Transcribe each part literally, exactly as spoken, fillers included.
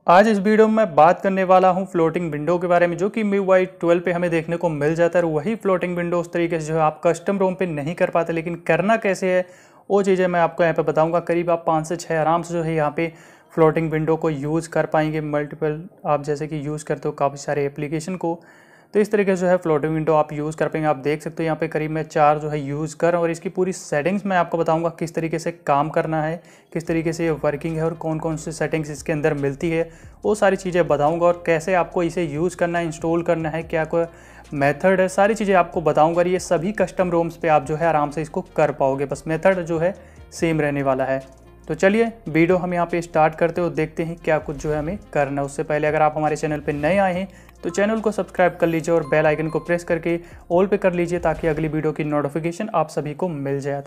आज इस वीडियो में मैं बात करने वाला हूं फ्लोटिंग विंडो के बारे में, जो कि M I U I twelve पे हमें देखने को मिल जाता है। और वही फ्लोटिंग विंडो उस तरीके से जो है आप कस्टम रोम पे नहीं कर पाते, लेकिन करना कैसे है वो चीज़ें मैं आपको यहाँ पे बताऊंगा। करीब आप पाँच से छः आराम से जो है यहाँ पे फ्लोटिंग विंडो को यूज़ कर पाएंगे। मल्टीपल आप जैसे कि यूज़ करते हो काफ़ी सारे एप्लीकेशन को, तो इस तरीके से जो है फ्लोटिंग विंडो आप यूज़ कर पाएंगे। आप देख सकते हो यहाँ पे करीब मैं चार जो है यूज़ कर, और इसकी पूरी सेटिंग्स मैं आपको बताऊंगा किस तरीके से काम करना है, किस तरीके से ये वर्किंग है और कौन कौन सी सेटिंग्स इसके अंदर मिलती है, वो सारी चीज़ें बताऊंगा। और कैसे आपको इसे यूज़ करना है, इंस्टॉल करना है, क्या कोई मेथड है, सारी चीज़ें आपको बताऊँगा। ये सभी कस्टम रोम्स पर आप जो है आराम से इसको कर पाओगे, बस मेथड जो है सेम रहने वाला है। तो चलिए वीडियो हम यहाँ पे स्टार्ट करते हो, देखते हैं क्या कुछ जो है हमें करना है। उससे पहले अगर आप हमारे चैनल पे नए आए हैं तो चैनल को सब्सक्राइब कर लीजिए और बेल आइकन को प्रेस करके ऑल पे कर लीजिए, ताकि अगली वीडियो की नोटिफिकेशन आप सभी को मिल जाए।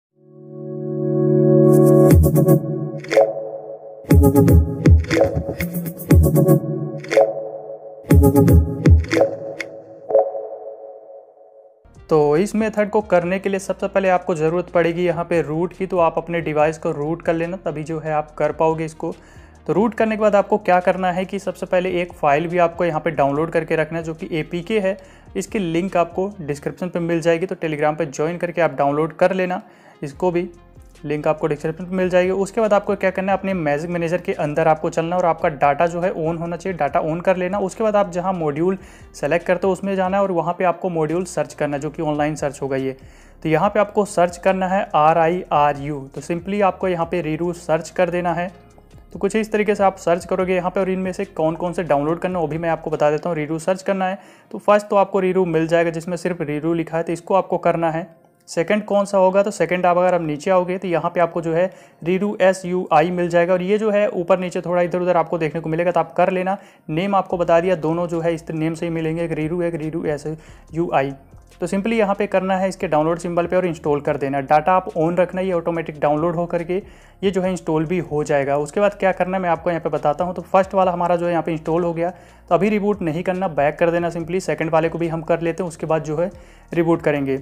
तो इस मेथड को करने के लिए सबसे पहले आपको ज़रूरत पड़ेगी यहाँ पे रूट की। तो आप अपने डिवाइस को रूट कर लेना, तभी जो है आप कर पाओगे इसको। तो रूट करने के बाद आपको क्या करना है कि सबसे पहले एक फ़ाइल भी आपको यहाँ पे डाउनलोड करके रखना है, जो कि ए पी के है। इसकी लिंक आपको डिस्क्रिप्शन पे मिल जाएगी, तो टेलीग्राम पे ज्वाइन करके आप डाउनलोड कर लेना। इसको भी लिंक आपको डिस्क्रिप्शन पे मिल जाएगी। उसके बाद आपको क्या करना है, अपने मैजिक मैनेजर के अंदर आपको चलना और आपका डाटा जो है ऑन होना चाहिए, डाटा ऑन कर लेना। उसके बाद आप जहाँ मॉड्यूल सेलेक्ट करते हो उसमें जाना है और वहाँ पे आपको मॉड्यूल सर्च करना है, जो कि ऑनलाइन सर्च होगा ये। तो यहाँ पे आपको सर्च करना है आर आई आर यू। तो सिंपली आपको यहाँ पे रीरू सर्च कर देना है। तो कुछ इस तरीके से आप सर्च करोगे यहाँ पे, और इनमें से कौन कौन से डाउनलोड करना है वो भी मैं आपको बता देता हूँ। रीरू सर्च करना है तो फर्स्ट तो आपको रीरू मिल जाएगा, जिसमें सिर्फ रीरू लिखा है, तो इसको आपको करना है। सेकंड कौन सा होगा, तो सेकंड आप अगर आप नीचे आओगे तो यहाँ पे आपको जो है रीरू एस यू आई मिल जाएगा, और ये जो है ऊपर नीचे थोड़ा इधर उधर आपको देखने को मिलेगा, तो आप कर लेना। नेम आपको बता दिया, दोनों जो है इस नेम से ही मिलेंगे, एक रीरू एक रीरू एस यू आई। तो सिंपली यहाँ पे करना है इसके डाउनलोड सिंबल पे और इंस्टॉल कर देना। डाटा आप ऑन रखना, ये ऑटोमेटिक डाउनलोड हो करके ये जो है इंस्टॉल भी हो जाएगा। उसके बाद क्या करना है मैं आपको यहाँ पे बताता हूँ। तो फर्स्ट वाला हमारा जो है यहाँ पे इंस्टॉल हो गया, तो अभी रिबूट नहीं करना, बैक कर देना सिंपली। सेकंड वाले को भी हम कर लेते हैं, उसके बाद जो है रिबूट करेंगे।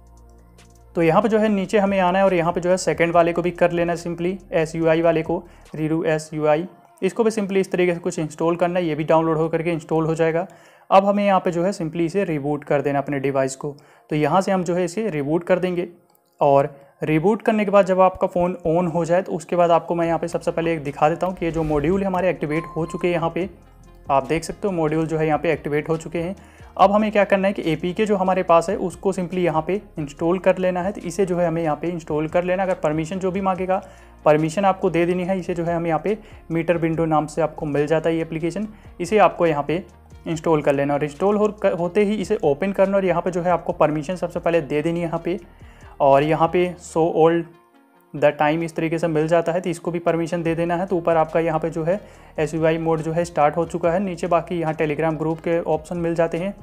तो यहाँ पे जो है नीचे हमें आना है और यहाँ पे जो है सेकंड वाले को भी कर लेना सिंपली, एस यू आई वाले को, रीरू एस यू आई। इसको भी सिंपली इस तरीके से कुछ इंस्टॉल करना है, ये भी डाउनलोड हो करके इंस्टॉल हो जाएगा। अब हमें यहाँ पे जो है सिंपली इसे रिबूट कर देना अपने डिवाइस को। तो यहाँ से हम जो है इसे रिबूट कर देंगे, और रिबूट करने के बाद जब आपका फ़ोन ऑन हो जाए तो उसके बाद आपको मैं यहाँ पे सबसे पहले एक दिखा देता हूँ कि ये जो मॉड्यूल है हमारे एक्टिवेट हो चुके हैं। यहाँ पे आप देख सकते हो मॉड्यूल जो है यहाँ पे एक्टिवेट हो चुके हैं। अब हमें क्या करना है कि ए पी के जो हमारे पास है उसको सिंपली यहाँ पे इंस्टॉल कर लेना है। तो इसे जो है हमें यहाँ पे इंस्टॉल कर लेना। अगर परमिशन जो भी मांगेगा परमिशन आपको दे देनी है। इसे जो है हमें यहाँ पे मीटर विंडो नाम से आपको मिल जाता है ये एप्लीकेशन, इसे आपको यहाँ पे इंस्टॉल कर लेना। और इंस्टॉल हो होते ही इसे ओपन करना, और यहाँ पे जो है आपको परमिशन सबसे पहले दे देनी है यहाँ पे। और यहाँ पे सो ओल्ड द टाइम इस तरीके से मिल जाता है, तो इसको भी परमिशन दे देना है। तो ऊपर आपका यहाँ पे जो है एस यू आई मोड जो है स्टार्ट हो चुका है। नीचे बाकी यहाँ टेलीग्राम ग्रुप के ऑप्शन मिल जाते हैं।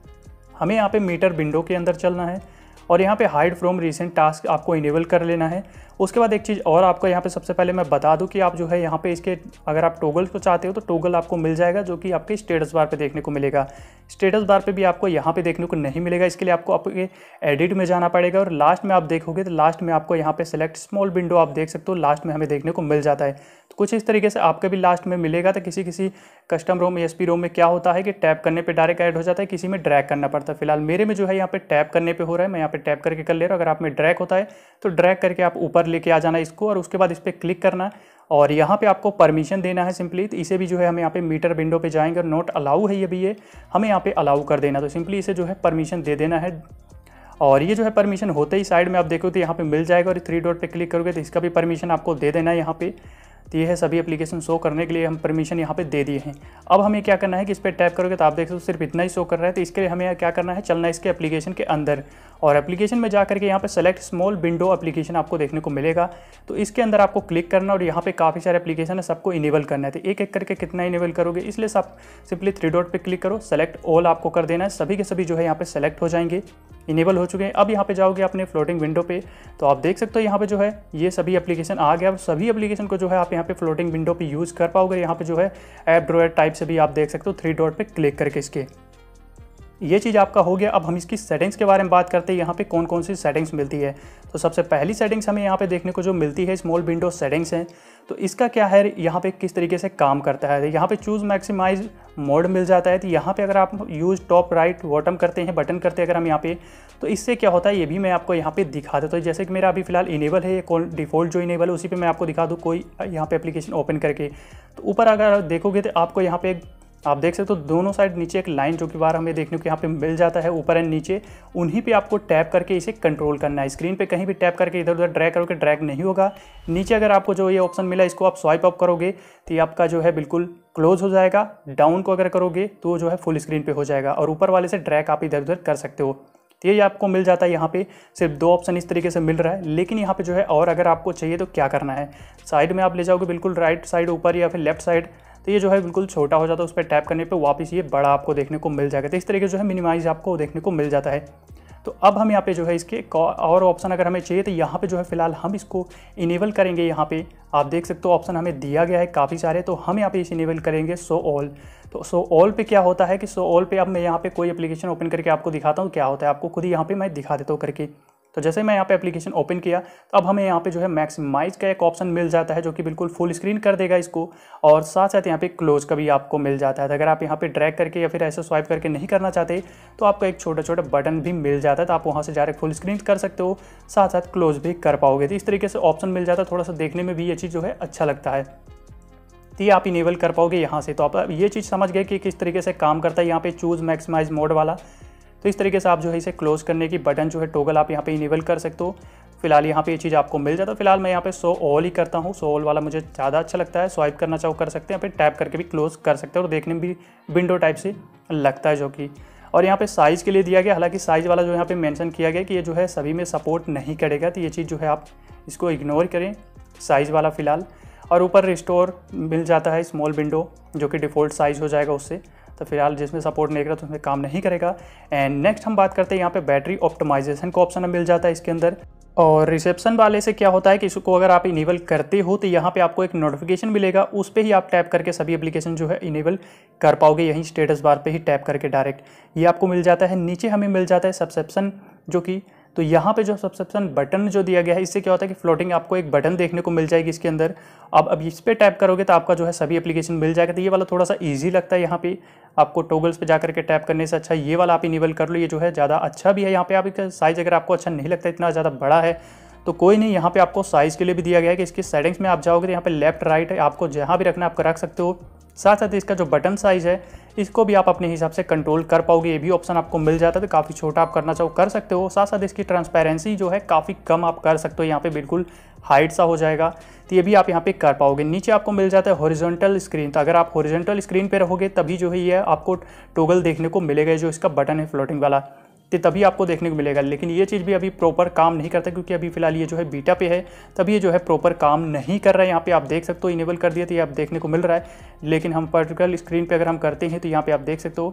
हमें यहाँ पे मीटर विंडो के अंदर चलना है और यहाँ पे हाइड फ्रॉम रीसेंट टास्क आपको इनेबल कर लेना है। उसके बाद एक चीज़ और आपको यहाँ पे सबसे पहले मैं बता दूँ कि आप जो है यहाँ पे इसके अगर आप टोगल को चाहते हो तो टोगल आपको मिल जाएगा, जो कि आपके स्टेटस बार पे देखने को मिलेगा। स्टेटस बार पे भी आपको यहाँ पे देखने को नहीं मिलेगा। इसके लिए आपको आपके एडिट में जाना पड़ेगा, और लास्ट में आप देखोगे तो लास्ट में आपको यहाँ पे सेलेक्ट स्मॉल विंडो आप देख सकते हो, लास्ट में हमें देखने को मिल जाता है। तो कुछ इस तरीके से आपके भी लास्ट में मिलेगा। तो किसी किसी custom ROM S P ROM में क्या होता है कि टैप करने पर डायरेक्ट ऐड हो जाता है, किसी में ड्रैग करना पड़ता है। फिलहाल मेरे में जो है यहाँ पे टैप करने पर हो रहा है, मैं यहाँ पे टैप करके कर ले रहा हूँ। अगर आप में ड्रैग होता है तो ड्रैग करके आप ऊपर लेके आ जाना इसको, और उसके बाद इस पर क्लिक करना और यहाँ पे आपको परमिशन देना है सिंपली। तो इसे भी जो है हम यहाँ पे मीटर विंडो पे जाएंगे, और नोट अलाउ है ये भी, ये हमें यहाँ पे अलाउ कर देना। तो सिंपली इसे जो है परमिशन दे देना है। और ये जो है परमिशन होते ही साइड में आप देखो तो यहाँ पे मिल जाएगा, और थ्री डॉट पे क्लिक करोगे तो इसका भी परमिशन आपको दे देना है यहाँ पे। तो ये है सभी एप्लीकेशन शो करने के लिए हम परमिशन यहाँ पे दे दिए हैं। अब हमें क्या करना है कि इस पर टैप करोगे तो आप देख सकते हो सिर्फ इतना ही शो कर रहा है। तो इसके लिए हमें क्या करना है, चलना है इसके एप्लीकेशन के अंदर, और एप्लीकेशन में जा करके यहाँ पे सेलेक्ट स्मॉल विंडो एप्लीकेशन आपको देखने को मिलेगा। तो इसके अंदर आपको क्लिक करना, और यहाँ पे काफ़ी सारे एप्लीकेशन है, सबको इनेबल करना है। तो एक एक करके कितना इनेबल करोगे, इसलिए सब सिंपली थ्री डॉट पे क्लिक करो, सेलेक्ट ऑल आपको कर देना है। सभी के सभी जो है यहाँ पे सेलेक्ट हो जाएंगे, इनेबल हो चुके हैं। अब यहाँ पे जाओगे अपने फ्लोटिंग विंडो पे, तो आप देख सकते हो यहाँ पे जो है ये सभी एप्लीकेशन आ गया। सभी एप्लीकेशन को जो है आप यहाँ पे फ्लोटिंग विंडो पे यूज़ कर पाओगे। यहाँ पे जो है ऐप ड्रॉयर टाइप से भी आप देख सकते हो, थ्री डॉट पे क्लिक करके इसके ये चीज़ आपका हो गया। अब हम इसकी सेटिंग्स के बारे में बात करते हैं, यहाँ पे कौन कौन सी सेटिंग्स मिलती है। तो सबसे पहली सेटिंग्स हमें यहाँ पे देखने को जो मिलती है स्मॉल विंडो सेटिंग्स हैं। तो इसका क्या है यहाँ पे किस तरीके से काम करता है, यहाँ पे चूज़ मैक्सिमाइज मोड मिल जाता है। तो यहाँ पे अगर आप यूज़ टॉप राइट बॉटम करते हैं, बटन करते हैं अगर हम यहाँ पे, तो इससे क्या होता है ये भी मैं आपको यहाँ पे दिखा देता हूँ। तो जैसे कि मेरा अभी फिलहाल इनेबल है, ये डिफ़ॉल्ट जो इनेबल है उसी पे मैं आपको दिखा दूँ कोई यहाँ पे एप्लीकेशन ओपन करके। तो ऊपर अगर देखोगे तो आपको यहाँ पे आप देख सकते हो दोनों साइड नीचे एक लाइन जो कि बार हमें देखने को यहाँ पे मिल जाता है, ऊपर एंड नीचे, उन्हीं पे आपको टैप करके इसे कंट्रोल करना है। स्क्रीन पे कहीं भी टैप करके इधर उधर ड्रैग करोगे ड्रैग नहीं होगा। नीचे अगर आपको जो ये ऑप्शन मिला इसको आप स्वाइप अप करोगे तो ये आपका जो है बिल्कुल क्लोज हो जाएगा। डाउन को अगर करोगे तो जो है फुल स्क्रीन पे हो जाएगा, और ऊपर वाले से ड्रैग आप इधर उधर कर सकते हो। तो ये आपको मिल जाता है, यहाँ पे सिर्फ दो ऑप्शन इस तरीके से मिल रहा है। लेकिन यहाँ पे जो है और अगर आपको चाहिए तो क्या करना है, साइड में आप ले जाओगे बिल्कुल राइट साइड ऊपर या फिर लेफ्ट साइड, तो ये जो है बिल्कुल छोटा हो जाता है, उस पर टैप करने पे वापस ये बड़ा आपको देखने को मिल जाएगा। तो इस तरीके जो है मिनिमाइज आपको देखने को मिल जाता है। तो अब हम यहाँ पे जो है इसके और ऑप्शन अगर हमें चाहिए तो यहाँ पे जो है फिलहाल हम इसको इनेबल करेंगे। यहाँ पे आप देख सकते हो ऑप्शन हमें दिया गया है काफ़ी सारे, तो हम यहाँ पे इसे इनेबल करेंगे शो ऑल। तो शो ऑल पे क्या होता है कि शो ऑल पे अब मैं यहाँ पे कोई एप्लीकेशन ओपन करके आपको दिखाता हूँ क्या होता है, आपको खुद ही यहाँ पे मैं दिखा देता हूँ करके। तो जैसे मैं यहाँ पे एप्लीकेशन ओपन किया तो अब हमें यहाँ पे जो है मैक्सिमाइज का एक ऑप्शन मिल जाता है जो कि बिल्कुल फुल स्क्रीन कर देगा इसको, और साथ साथ यहाँ पे क्लोज का भी आपको मिल जाता है। तो अगर आप यहाँ पे ड्रैग करके या फिर ऐसे स्वाइप करके नहीं करना चाहते तो आपको एक छोटा छोटा बटन भी मिल जाता है, तो आप वहाँ से डायरेक्ट फुल स्क्रीन कर सकते हो, साथ साथ क्लोज भी कर पाओगे। तो इस तरीके से ऑप्शन मिल जाता है, थोड़ा सा देखने में भी ये चीज़ जो है अच्छा लगता है। तो ये आप इनेबल कर पाओगे यहाँ से। तो आप ये चीज़ समझ गए कि किस तरीके से काम करता है यहाँ पे चूज़ मैक्सिमाइज मोड वाला। तो इस तरीके से आप जो है इसे क्लोज करने की बटन जो है टोगल आप यहाँ पे इनेबल कर सकते हो। फिलहाल यहाँ पे ये चीज़ आपको मिल जाता है। फिलहाल मैं यहाँ पे शो ऑल ही करता हूँ, शो ऑल वाला मुझे ज़्यादा अच्छा लगता है। स्वाइप करना चाहो कर सकते हैं, फिर टैप करके भी क्लोज कर सकते हैं, और देखने में भी विंडो टाइप से लगता है जो कि। और यहाँ पे साइज़ के लिए दिया गया, हालांकि साइज़ वाला जो यहाँ पे मेंशन किया गया कि ये जो है सभी में सपोर्ट नहीं करेगा, तो ये चीज़ जो है आप इसको इग्नोर करें साइज़ वाला फ़िलहाल। और ऊपर रिस्टोर मिल जाता है स्मॉल विंडो जो कि डिफ़ॉल्ट साइज़ हो जाएगा उससे। तो फिलहाल जिसमें सपोर्ट नहीं करेगा तो उसमें काम नहीं करेगा। एंड नेक्स्ट हम बात करते हैं यहाँ पे बैटरी ऑप्टिमाइजेशन का ऑप्शन मिल जाता है इसके अंदर। और रिसेप्शन वाले से क्या होता है कि इसको अगर आप इनेबल करते हो तो यहाँ पे आपको एक नोटिफिकेशन मिलेगा, उस पर ही आप टैप करके सभी एप्लीकेशन जो है इनेबल कर पाओगे, यहीं स्टेटस बार पे ही टैप करके डायरेक्ट ये आपको मिल जाता है। नीचे हमें मिल जाता है सब्सक्रिप्शन जो कि, तो यहाँ पे जो सब्सक्रिप्शन बटन जो दिया गया है इससे क्या होता है कि फ्लोटिंग आपको एक बटन देखने को मिल जाएगी इसके अंदर। अब अब इस पर टैप करोगे तो आपका जो है सभी एप्लीकेशन मिल जाएगा। तो ये वाला थोड़ा सा इजी लगता है, यहाँ पे आपको टोगल्स पे जाकर के टैप करने से अच्छा ये वाला आप इनेबल कर लो, ये जो है ज़्यादा अच्छा भी है। यहाँ पे आप एक साइज़ अगर आपको अच्छा नहीं लगता इतना ज़्यादा बड़ा है तो कोई नहीं, यहाँ पे आपको साइज़ के लिए भी दिया गया है कि इसकी सेटिंग्स में आप जाओगे तो यहाँ पे लेफ्ट राइट है, आपको जहाँ भी रखना आप रख सकते हो। साथ साथ इसका जो बटन साइज़ है इसको भी आप अपने हिसाब से कंट्रोल कर पाओगे, ये भी ऑप्शन आपको मिल जाता है। तो काफ़ी छोटा आप करना चाहो कर सकते हो। साथ साथ इसकी ट्रांसपेरेंसी जो है काफ़ी कम आप कर सकते हो, यहाँ पे बिल्कुल हाइट सा हो जाएगा, तो ये भी आप यहाँ पे कर पाओगे। नीचे आपको मिल जाता है हॉरिजॉन्टल स्क्रीन, तो अगर आप हॉरिजॉन्टल स्क्रीन पे रहोगे तभी जो है ये आपको टोगल देखने को मिलेगा, जो इसका बटन है फ्लोटिंग वाला, तो तभी आपको देखने को मिलेगा। लेकिन ये चीज़ भी अभी प्रॉपर काम नहीं करता क्योंकि अभी फिलहाल ये जो है बीटा पे है, तभी ये जो है प्रॉपर काम नहीं कर रहा है। यहाँ पे आप देख सकते हो इनेबल कर दिया तो ये आप देखने को मिल रहा है, लेकिन हम पर्टिकुलर स्क्रीन पे अगर हम करते हैं तो यहाँ पे आप देख सकते हो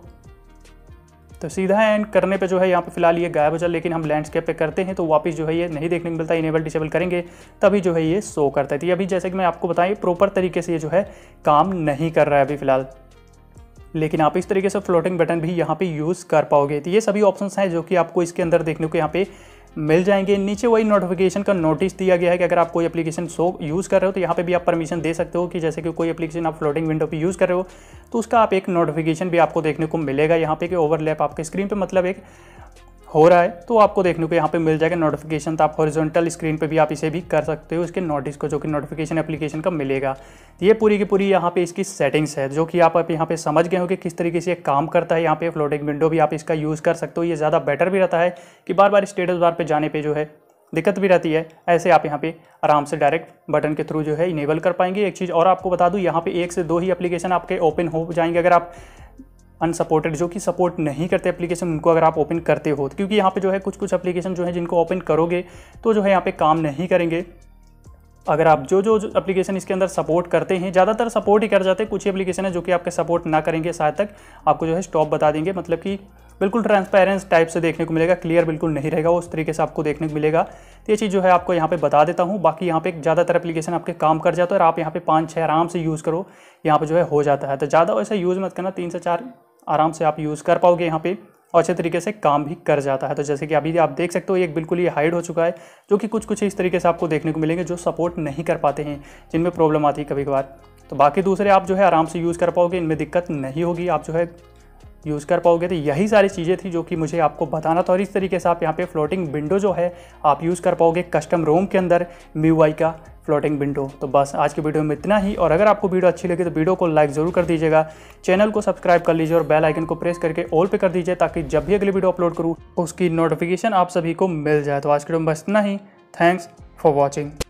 तो सीधा एंड करने पे जो है यहाँ पे फिलहाल ये गायब हो जाए। लेकिन हम लैंडस्केप पे करते हैं तो वापस जो है ये नहीं देखने को मिलता, इनेबल डिसेबल करेंगे तभी जो है ये शो करता है। तो ये अभी जैसे कि मैं आपको बताएं प्रॉपर तरीके से ये जो है काम नहीं कर रहा है अभी फिलहाल, लेकिन आप इस तरीके से फ्लोटिंग बटन भी यहाँ पे यूज़ कर पाओगे। तो ये सभी ऑप्शंस हैं जो कि आपको इसके अंदर देखने को यहाँ पे मिल जाएंगे। नीचे वही नोटिफिकेशन का नोटिस दिया गया है कि अगर आप कोई एप्लीकेशन शो यूज़ कर रहे हो तो यहाँ पे भी आप परमिशन दे सकते हो कि जैसे कि कोई एप्लीकेशन आप फ्लोटिंग विंडो पे यूज़ कर रहे हो तो उसका आप एक नोटिफिकेशन भी आपको देखने को मिलेगा यहाँ पे कि ओवरलैप आपके स्क्रीन पे मतलब एक हो रहा है, तो आपको देखने को यहाँ पे मिल जाएगा नोटिफिकेशन। तो आप हॉरिजॉन्टल स्क्रीन पे भी आप इसे भी कर सकते हो, इसके नोटिस को जो कि नोटिफिकेशन एप्लीकेशन का मिलेगा। ये पूरी की पूरी यहाँ पे इसकी सेटिंग्स है जो कि आप अब यहाँ पे समझ गए हो कि किस तरीके से ये काम करता है। यहाँ पे फ्लोटिंग विंडो भी आप इसका यूज़ कर सकते हो, ये ज़्यादा बेटर भी रहता है कि बार बार स्टेटस बार पर जाने पर जो है दिक्कत भी रहती है, ऐसे आप यहाँ पे आराम से डायरेक्ट बटन के थ्रू जो है इनेबल कर पाएंगे। एक चीज़ और आपको बता दूँ, यहाँ पे एक से दो ही एप्लीकेशन आपके ओपन हो जाएंगे अगर आप अनसपोर्टेड जो कि सपोर्ट नहीं करते एप्लीकेशन उनको अगर आप ओपन करते हो, तो क्योंकि यहाँ पे जो है कुछ कुछ एप्लीकेशन जो है जिनको ओपन करोगे तो जो है यहाँ पे काम नहीं करेंगे। अगर आप जो जो एप्लीकेशन इसके अंदर सपोर्ट करते हैं, ज़्यादातर सपोर्ट ही कर जाते हैं, कुछ एप्लीकेशन है जो कि आपके सपोर्ट ना करेंगे शायद तक आपको जो है स्टॉप बता देंगे, मतलब कि बिल्कुल ट्रांसपेरेंस टाइप से देखने को मिलेगा, क्लियर बिल्कुल नहीं रहेगा, उस तरीके से आपको देखने को मिलेगा। तो ये चीज़ जो है आपको यहाँ पे बता देता हूँ। बाकी यहाँ पे ज़्यादातर एप्लीकेशन आपके काम कर जाता है और आप यहाँ पे पाँच छः आराम से यूज़ करो, यहाँ पे जो है हो जाता है। तो ज़्यादा वैसे यूज़ मत करना, तीन से चार आराम से आप यूज़ कर पाओगे यहाँ पे। और अच्छे तरीके से काम भी कर जाता है। तो जैसे कि अभी आप देख सकते हो एक बिल्कुल ये हाइड हो चुका है, जो कि कुछ कुछ इस तरीके से आपको देखने को मिलेंगे जो सपोर्ट नहीं कर पाते हैं, जिनमें प्रॉब्लम आती है कभी कभार। तो बाकी दूसरे आप जो है आराम से यूज़ कर पाओगे, इनमें दिक्कत नहीं होगी, आप जो है यूज़ कर पाओगे। तो यही सारी चीज़ें थी जो कि मुझे आपको बताना था। और इस तरीके से आप यहाँ पे फ्लोटिंग विंडो जो है आप यूज़ कर पाओगे कस्टम रोम के अंदर M I U I का फ्लोटिंग विंडो। तो बस आज की वीडियो में इतना ही, और अगर आपको वीडियो अच्छी लगी तो वीडियो को लाइक ज़रूर कर दीजिएगा, चैनल को सब्सक्राइब कर लीजिए और बेल आइकन को प्रेस करके ऑल पे कर दीजिए, ताकि जब भी अगली वीडियो अपलोड करूँ उसकी नोटिफिकेशन आप सभी को मिल जाए। तो आज की वीडियो में बस इतना ही। Thanks for watching.